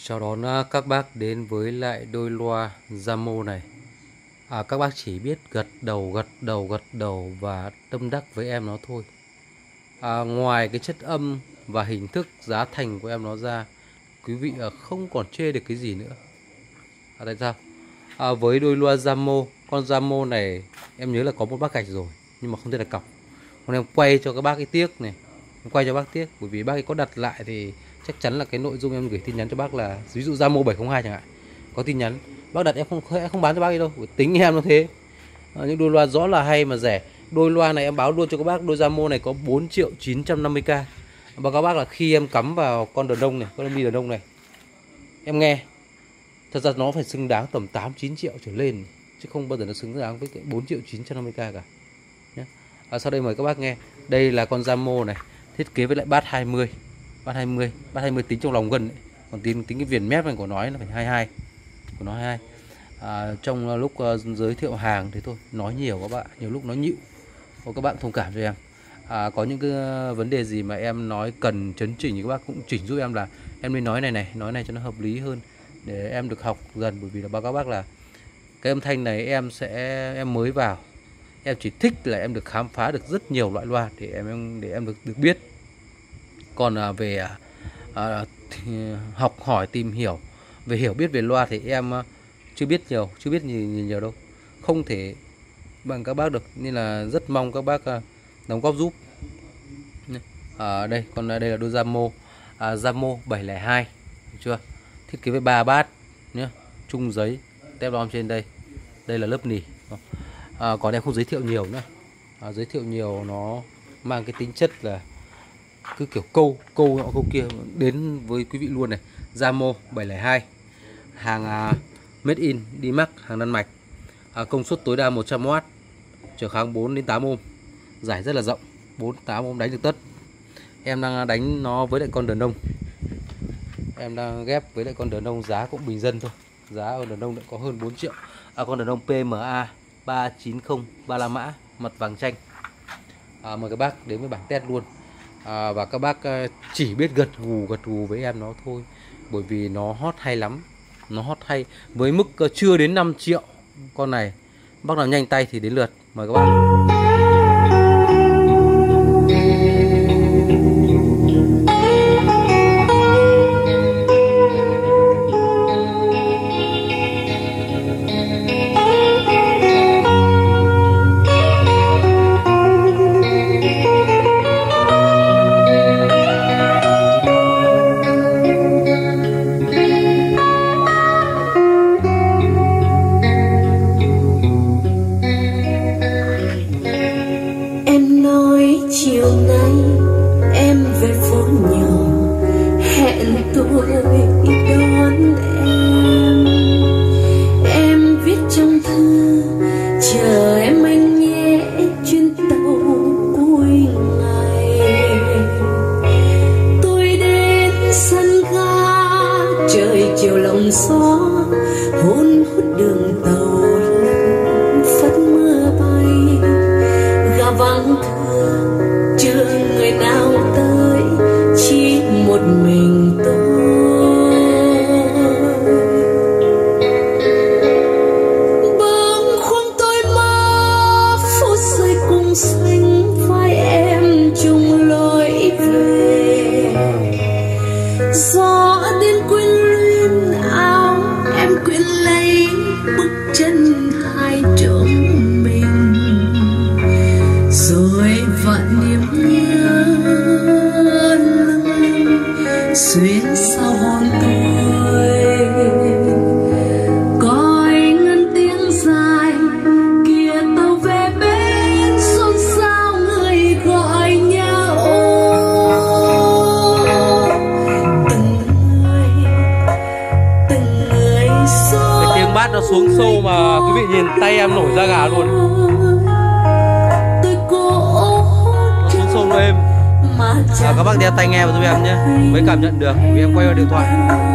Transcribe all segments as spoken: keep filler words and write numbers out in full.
Chào đón à, các bác đến với lại đôi loa Jamo này. à, Các bác chỉ biết gật đầu gật đầu gật đầu và tâm đắc với em nó thôi. à, Ngoài cái chất âm và hình thức giá thành của em nó ra, quý vị à, không còn chê được cái gì nữa. à, Tại sao? À, với đôi loa Jamo, con Jamo này em nhớ là có một bác gạch rồi nhưng mà không thể là cọc. Còn em quay cho các bác cái tiếc này, em quay cho bác tiếc bởi vì bác ấy có đặt lại thì chắc chắn là cái nội dung em gửi tin nhắn cho bác là ví dụ Jamo bảy không hai chẳng hạn, có tin nhắn bác đặt em không em không bán cho bác ấy đâu, tính em nó thế. à, những đôi loa rõ là hay mà rẻ. Đôi loa này em báo luôn cho các bác, đôi Jamo này có bốn triệu chín trăm năm mươi k. Và các bác là khi em cắm vào con đờn đông này, con mi đờn đông này, em nghe thật ra nó phải xứng đáng tầm tám chín triệu trở lên, chứ không bao giờ nó xứng đáng với cái bốn triệu chín trăm năm mươi k cả nhé. À, sau đây mời các bác nghe. Đây là con Jamo này, thiết kế với lại bát hai mươi, bát hai mươi, bát hai mươi tính trong lòng gân đấy. Còn tính tính cái viền mép này của nó là phải hai mươi hai, của nó hai mươi hai. À, trong lúc uh, giới thiệu hàng thế thôi, nói nhiều các bạn, nhiều lúc nó nhịu, có các bạn thông cảm cho em. À, có những cái vấn đề gì mà em nói cần chấn chỉnh thì các bác cũng chỉnh giúp em, là em nên nói này này, nói này cho nó hợp lý hơn để em được học dần. Bởi vì là báo các bác là cái âm thanh này em sẽ em mới vào, em chỉ thích là em được khám phá được rất nhiều loại loa để em để em được được biết. Còn à, về à, học hỏi tìm hiểu về hiểu biết về loa thì em à, chưa biết nhiều, chưa biết nhiều, nhiều, nhiều đâu, không thể bằng các bác được, nên là rất mong các bác à, đóng góp giúp. À, đây còn đây là đôi Jamo, à, Jamo bảy không hai, được chưa? Thiết kế với ba bát nhé, chung giấy tép đom trên đây, đây là lớp nỉ. À, còn em không giới thiệu nhiều nữa, à, giới thiệu nhiều nó mang cái tính chất là cứ kiểu câu câu nọ câu kia đến với quý vị luôn này. Jamo bảy không hai, hàng à, made in Denmark, hàng Đan Mạch. à, Công suất tối đa một trăm oát, trở kháng bốn đến tám ohm, giải rất là rộng, bốn tám ohm đánh được tất. Em đang đánh nó với lại con đờn đông, em đang ghép với lại con đờn đông giá cũng bình dân thôi, giá ở đờn đông lại có hơn bốn triệu. à, Con đờn đông pê em a ba chín không ba la mã, mặt vàng chanh. à, Mời các bác đến với bản test luôn. à, Và các bác chỉ biết gật gù gật gù với em nó thôi, bởi vì nó hot hay lắm, nó hot hay với mức chưa đến năm triệu. Con này bác nào nhanh tay thì đến lượt, mời các bác. Chiều nay em về phố nhỏ, hẹn tôi đón em. Em viết trong thư chờ em anh nhé, chuyến tàu cuối ngày. Tôi đến sân ga, trời chiều lòng gió hôn hút đường tàu, lạnh phất mưa bay, gà vắng thưa chưa người nào tới, chỉ một mình tôi. Bâng khuâng tôi mơ phút giây cùng xanh vai em chung lối về. Gió đến quyến luyến áo em quyến lấy bước chân hai trộm mình, rồi vạn niềm nhớ lâng xuyên sau hồn tôi. Coi ngân tiếng dài kia tàu về bên, xôn xao người gọi nhau. Từng người từng người xô. Cái tiếng bát nó xuống sâu mà quý vị nhìn tay em nổi da gà luôn. Em. À, các bác đeo tai nghe vào giúp em nhé, mới cảm nhận được vì em quay vào điện thoại.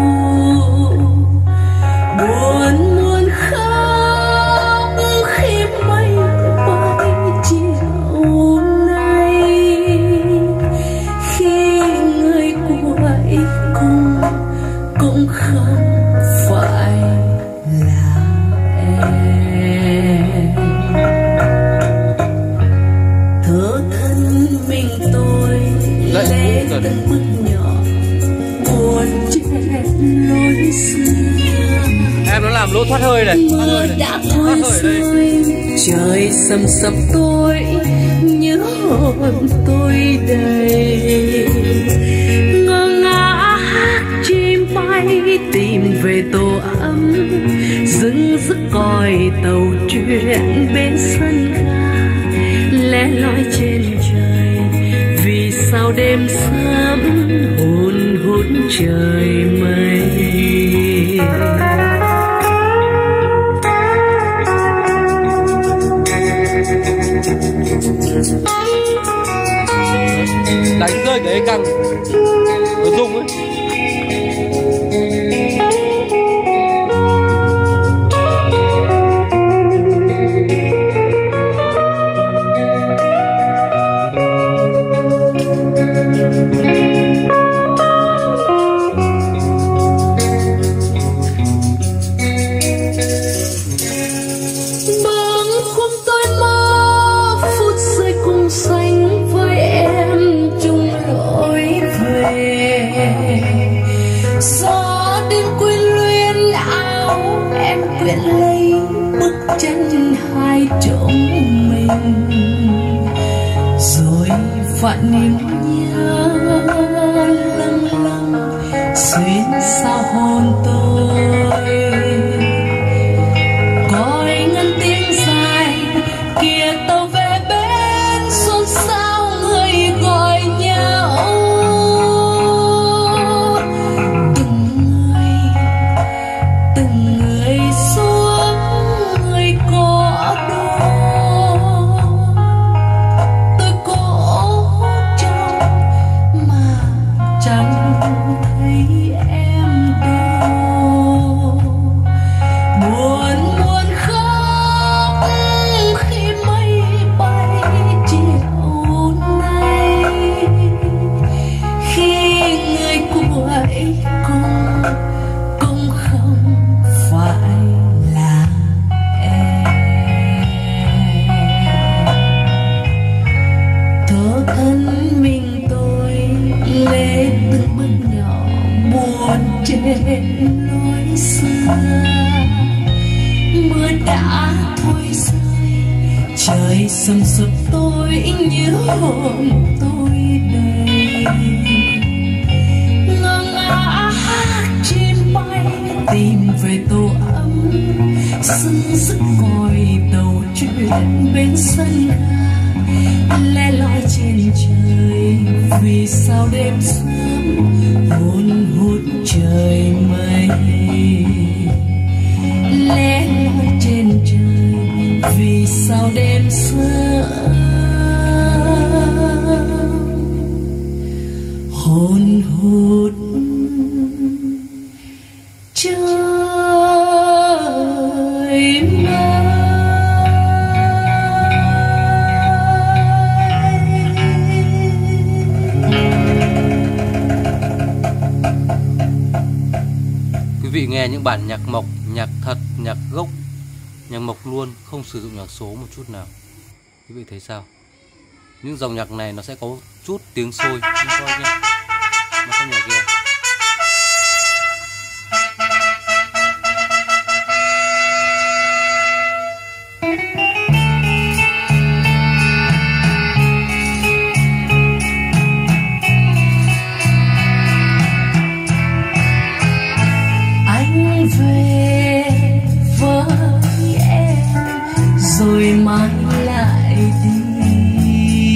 Buồn buồn khóc khi mây bay chiều nay, khi người quay cùng cũng không xưa. Em nó làm lỗ thoát hơi này, thoát hơi này, đã thoát hơi ở đây. Trời sầm sập tôi nhớ hồn tôi đầy, ngơ ngác hát chim bay tìm về tổ ấm, dưng dứt còi tàu chuyện bên sân ga, lẻ loi trên trời vì sao đêm sớm hồn hút trời mây. Đánh rơi cái căng nó rung ấy. Lấy bước chân hai chỗ mình rồi vạn niềm nhớ lâng lâng xuyên sao hồn tôi, coi ngân tiếng dài kia tàu về bên xôn xao người gọi nhau. Từng người từng người xuống người có đô, tôi cố trông mà chẳng thấy em đâu. Buồn buồn khóc khi mây bay chiều nay, khi người của ấy cùng cũng không phải là em. Thở thân mình tôi lê từng bước nhỏ buồn trên lối xưa. Mưa đã thôi rơi, trời sầm sập tôi nhớ hồn tôi đầy, ngơ ngác hát chim bay tìm về tổ ấm, sưng sức còi tàu chuyện bên sân ga, lẻ loi trên trời vì sao đêm sớm hồn hút trời mây. Lẻ loi trên trời vì sao đêm sớm hồn hút trời mây. Quý vị nghe những bản nhạc mộc, nhạc thật, nhạc gốc, nhạc mộc luôn, không sử dụng nhạc số một chút nào. Quý vị thấy sao? Những dòng nhạc này nó sẽ có chút tiếng sôi, nhưng coi nhé, nó không nhạc kia. Anh về với em rồi mai lại đi,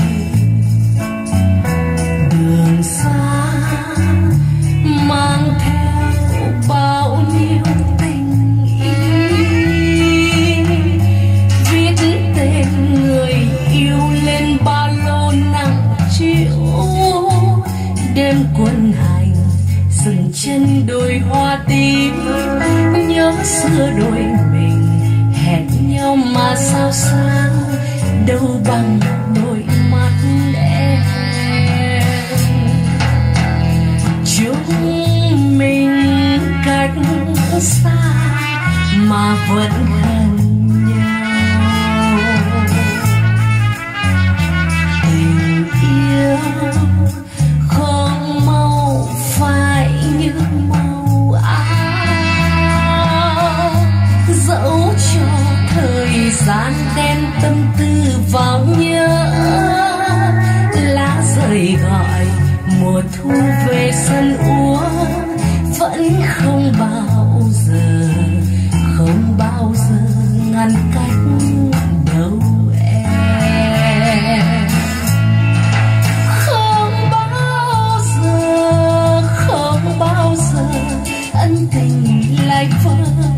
đường xa mang theo bao nhiêu tình ý, viết tên người yêu lên ba lô nặng trĩu, đêm quân hành dừng chân đôi hoa tím, nhớ xưa đôi mình hẹn nhau mà sao sáng đâu bằng đôi mắt em. Chúng mình cách xa mà vẫn gần nhau, tình yêu không mau phai như màu áo. thu về sân úa vẫn không bao giờ, không bao giờ ngăn cách đâu em. Không bao giờ, không bao giờ ân tình lại vỡ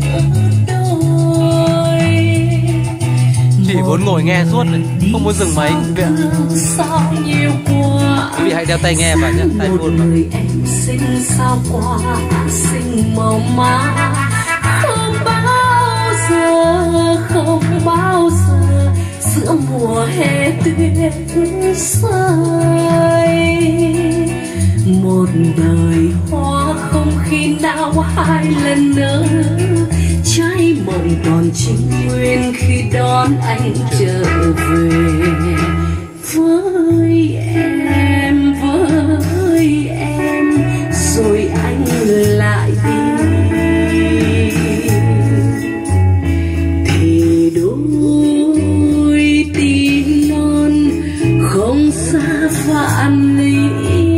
đôi. Chỉ muốn ngồi nghe suốt này, không muốn dừng máy quý vị ạ. Sao nhiều quá. Quý vị hãy đeo tai nghe vào nhé, tai phone mà. Người em xinh sao quá, xinh màu má. Không bao giờ, không bao giờ giữa mùa hè tuyết rơi. Một đời hoa không khi nào hai lần nở, trái mộng còn trinh nguyên khi đón anh trở về. Với em, với em, rồi anh lại đi. Thì đôi tim non không xa vạn lý.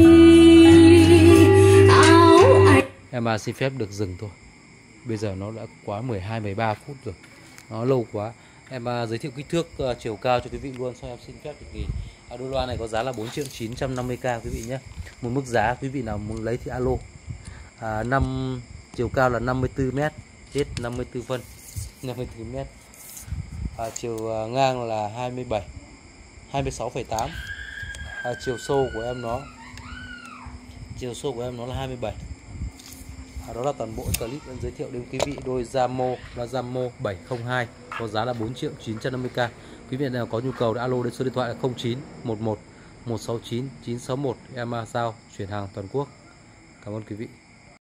Áo anh. Em à, xin phép được dừng thôi. Bây giờ nó đã quá mười hai mười ba phút rồi. Nó lâu quá. Em à, giới thiệu kích thước uh, chiều cao cho quý vị luôn, sau em xin phép được nghỉ. À, đôi loa này có giá là bốn triệu chín trăm năm mươi k quý vị nhé. Một mức giá quý vị nào muốn lấy thì alo. À, năm chiều cao là năm mươi tư mét, hết năm mươi tư phân, năm mươi tư mét. À, chiều uh, ngang là hai mươi bảy, hai mươi sáu phẩy tám. À, chiều sâu của em nó chiều sâu của em nó là hai mươi bảy. À, đó là toàn bộ clip em giới thiệu đến quý vị đôi Zamo và Zamo bảy không hai có giá là bốn triệu chín trăm năm mươi k. Quý vị nào có nhu cầu đã alo đến số điện thoại là không chín một một một sáu chín chín sáu một, em giao chuyển hàng toàn quốc. Cảm ơn quý vị.